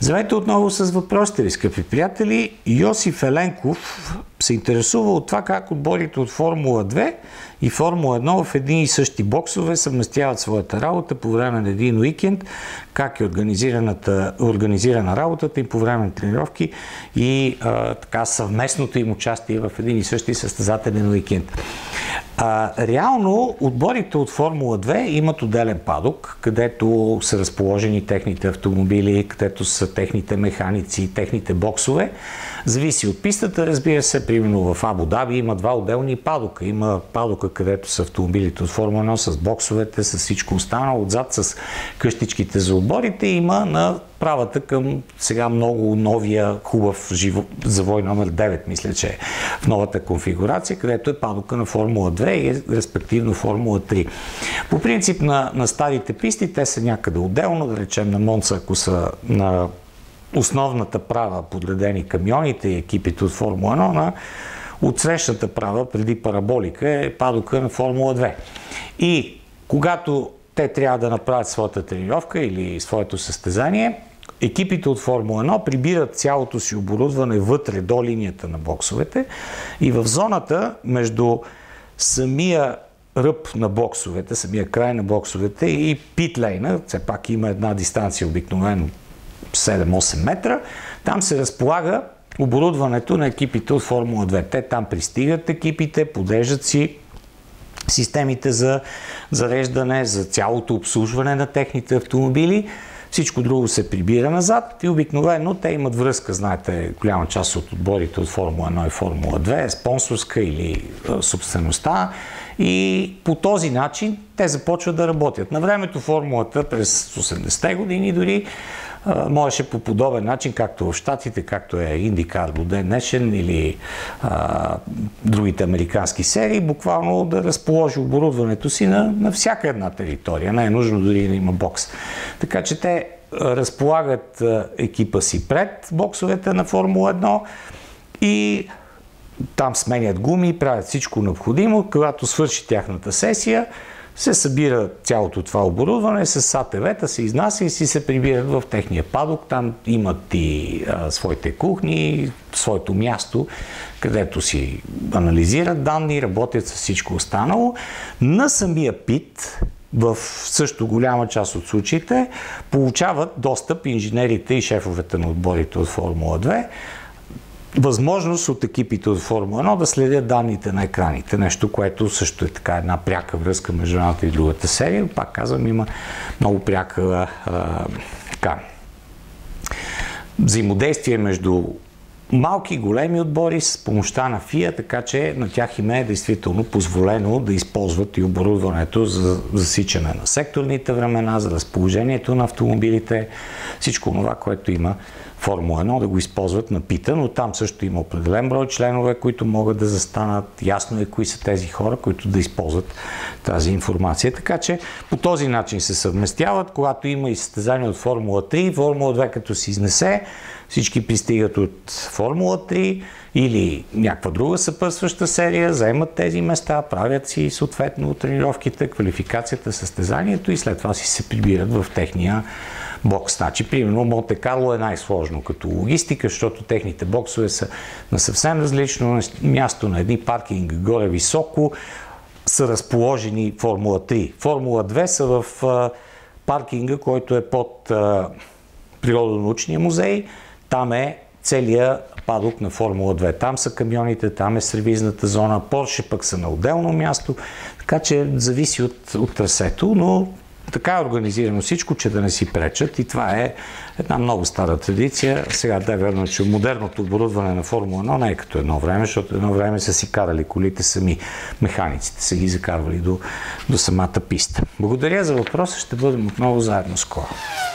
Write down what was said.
Здравейте отново с въпросите ви, скъпи приятели. Йосиф Еленков се интересува от това как отборите от Формула 2 и Формула 1 в едни и същи боксове съвместяват своята работа по време на един уикенд, как е организирана работата им по време на тренировки и така съвместното им участие в един и същи състезателен уикенд. Реално отборите от Формула 2 имат отделен падок, където са разположени техните автомобили, където са техните механици, техните боксове. Зависи от пистата, разбира се. Примерно в Абу Даби има два отделни падока. Има падока, където са автомобилите от Формула 1 с боксовете, с всичко останало. Отзад с къщичките за отборите има на правата към сега много новия хубав завой номер 9, мисля, че е в новата конфигурация, където е падока на Формула 2 и респективно Формула 3. По принцип на старите писти те са някъде отделно, да речем на Монца, ако са на основната права подредени камионите и екипите от Формула 1, на отсрещната права преди параболика е падока на Формула 2. И когато те трябва да направят своята тренировка или своето състезание, екипите от Формула 1 прибират цялото си оборудване вътре до линията на боксовете и в зоната между самия ръб на боксовете, самия край на боксовете и питлейна, все пак има една дистанция обикновено 7-8 метра, там се разполага оборудването на екипите от Формула 2. Те там пристигат екипите, подреждат си системите за зареждане, за цялото обслужване на техните автомобили. Всичко друго се прибира назад и обикновено те имат връзка, знаете, голяма част от отборите от Формула 1 и Формула 2, спонсорска или собствеността, и по този начин те започват да работят. На времето формулата през 80-те години дори можеше по подобен начин, както в Щатите, както е IndyCar до ден днешен или другите американски серии, буквално да разположи оборудването си на всяка една територия. Не е нужно дори да има бокс. Така че те разполагат екипа си пред боксовете на Формула 1 и там сменят гуми, правят всичко необходимо. Когато свърши тяхната сесия, се събира цялото това оборудване, с АТВ-та се изнася и си се прибират в техния падок. Там имат и своите кухни, своето място, където си анализират данни, работят с всичко останало. На самия пит, в също голяма част от случаите, получават достъп инженерите и шефовете на отборите от Формула 2, възможност от екипите от Формула 1 да следят данните на екраните. Нещо, което също е така една пряка връзка между едната и другата серия. Пак казвам, има много пряка взаимодействие между малки и големи отбори с помощта на FIA, така че на тях им е действително позволено да използват и оборудването за засичане на секторните времена, за разположението на автомобилите, всичко това, което има Формула 1, да го използват на пита, но там също има определен брой членове, които могат да застанат. Ясно е кои са тези хора, които да използват тази информация. Така че по този начин се съвместяват. Когато има и състезание от Формула 3, Формула 2 като се изнесе, всички пристигат от Формула 3 или някаква друга съпътстваща серия, заемат тези места, правят си съответно тренировките, квалификацията, състезанието и след това си се прибират в техния бокс. Значи, примерно, Монте Карло е най-сложно като логистика, защото техните боксове са на съвсем различно място, на едни паркинги горе високо, са разположени Формула 3. Формула 2 са в паркинга, който е под Природонаучния музей. Там е целият падок на Формула 2. Там са камионите, там е сервизната зона. Порше пък са на отделно място, така че зависи от трасето, но така е организирано всичко, че да не си пречат, и това е една много стара традиция. Сега да е верно, че модерното оборудване на Формула 1 не е като едно време, защото едно време са си карали колите сами, механиците са ги закарвали до самата писта. Благодаря за въпроса, ще бъдем отново заедно скоро.